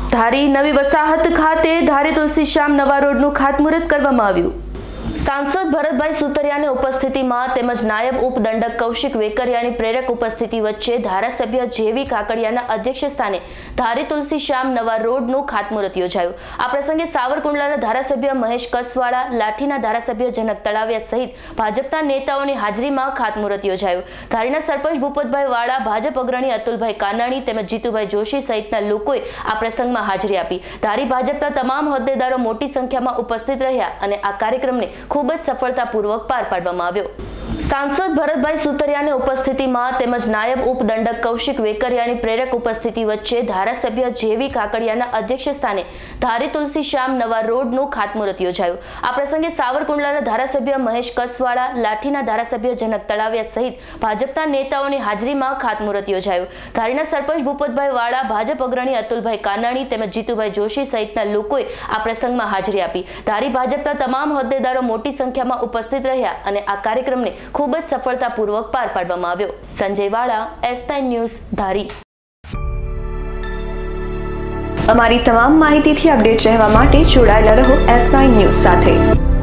ધારી નવી વસાહત ખાતે ધારી તુલસીશ્યામ નવા રોડનું ખાતમુહૂર્ત કરવામાં આવ્યું। सांसद भरतभाई सुतरियाની ઉપસ્થિતિમાં તેમજ નાયબ ઉપદંડક કૌશિક વેકરિયાની પ્રેરક ઉપસ્થિતિ વચ્ચે ધારાસભ્ય જેવી કાકડિયાના અધ્યક્ષસ્થાને ધારી તુલસીશ્યામ નવા રોડનું ખાતમુહૂર્ત યોજાયું। આ પ્રસંગે સાવરકુંડલાના ધારાસભ્ય મહેશ કસવાળા, લાઠીના ધારાસભ્ય જનક તળાવિયા સહિત ભાજપના નેતાઓની હાજરીમાં ખાતમુહૂર્ત યોજાયું। ધારીના સરપંચ ભૂપતભાઈ વાળા, ભાજપ અગ્રણી અતુલભાઈ કાનાણી તેમજ જીતુભાઈ જોશી સહિતના લોકોએ આ પ્રસંગમાં હાજરી આપી। ધારી ભાજપના તમામ હોદ્દેદારો મોટી સંખ્યામાં ઉપસ્થિત રહ્યા અને આ કાર્યક્રમને खूब ज सफलतापूर्वक पार पाडवामां आव्यो। सांसद भरतभाई सुतरियाની ઉપસ્થિતિમાં તેમજ નાયબ ઉપદંડક કૌશિક વેકરિયાની પ્રેરક ઉપસ્થિતિ વચ્ચે ધારાસભ્ય જેવી કાકડિયાના અધ્યક્ષસ્થાને ધારી તુલસીશ્યામ નવા રોડનું ખાતમુહૂર્ત યોજાયું। આ પ્રસંગે સાવરકુંડલાના ધારાસભ્ય મહેશ કસવાળા, લાઠીના ધારાસભ્ય જનક તળાવિયા સહિત ભાજપના નેતાઓની હાજરીમાં ખાતમુહૂર્ત યોજાયું। ધારીના સરપંચ ભૂપતભાઈ વાળા, ભાજપ અગ્રણી અતુલભાઈ કાનાણી તેમજ જીતુભાઈ જોશી સહિતના લોકોએ આ પ્રસંગમાં હાજરી આપી। ધારી ભાજપના તમામ હોદ્દેદારો મોટી સંખ્યામાં ઉપસ્થિત રહ્યા અને આ કાર્યક્રમને खूब ज सफलतापूर्वक पार पाडवामां आव्यो। संजय वाला, S9 न्यूज़, धारी। अमारी तमाम माहितीथी अपडेट रहवा माटे जोडायेला रहो S9 न्यूज़ साथे।